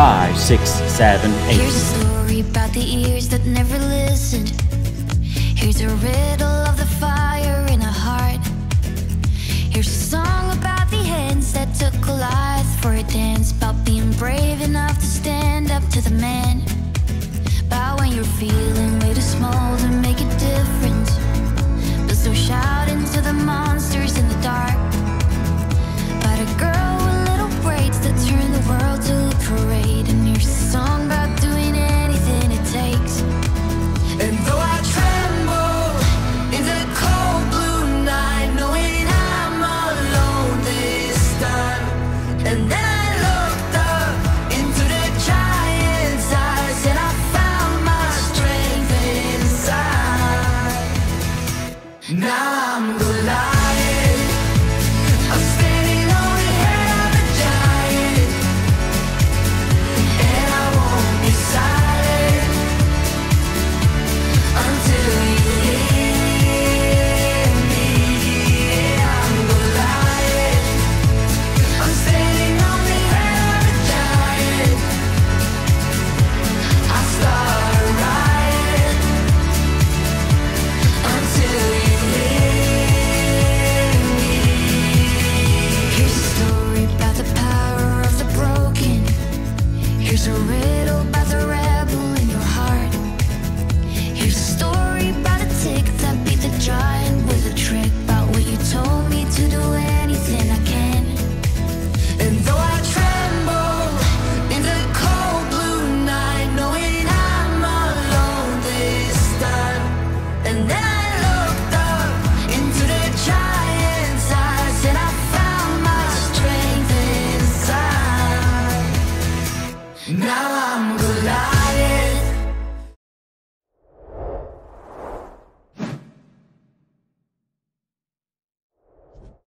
5, 6, 7, 8. Here's a story about the ears that never listened. Here's a riddle of the fire in a heart. Here's a song about the hands that took Goliath for a dance, about being brave enough to stand up to the man. About when you're feeling way too small to make a difference, but still shouting to the monsters in the dark. About a girl with little braids that turned the world to a parade. And here's a song about doing anything it takes. And though I tremble in the cold blue night, knowing I'm alone this time, and then I looked up into the giant's eyes, and I found my strength inside. Now I'm Goliath.